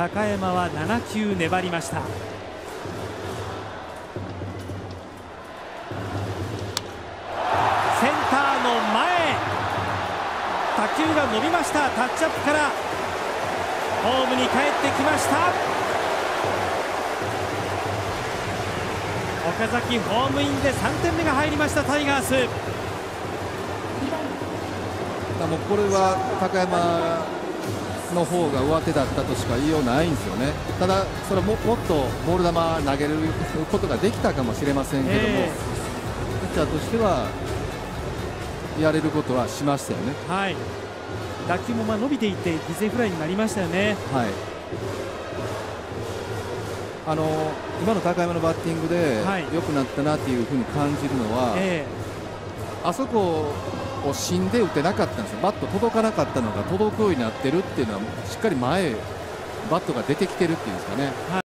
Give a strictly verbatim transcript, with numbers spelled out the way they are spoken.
高山はなな球粘りました。センターの前、打球が伸びました。タッチアップからホームに帰ってきました。岡崎ホームインでさんてんめが入りました。タイガース。 もうこれは高山の方が上手だったとしか言いようないんですよね。ただそれももっとボール球投げることができたかもしれませんけども、えー、ピッチャーとしてはやれることはしましたよね。 はい、打球もまあ伸びていって犠牲フライになりましたよね。 はい、あの今の高山のバッティングで良くなったなというふうに感じるのは、えー、あそこを芯で打てなかったんですよ。バット届かなかったのが届くようになってるっていうのはしっかり前バットが出てきてるっていうんですかね。はい。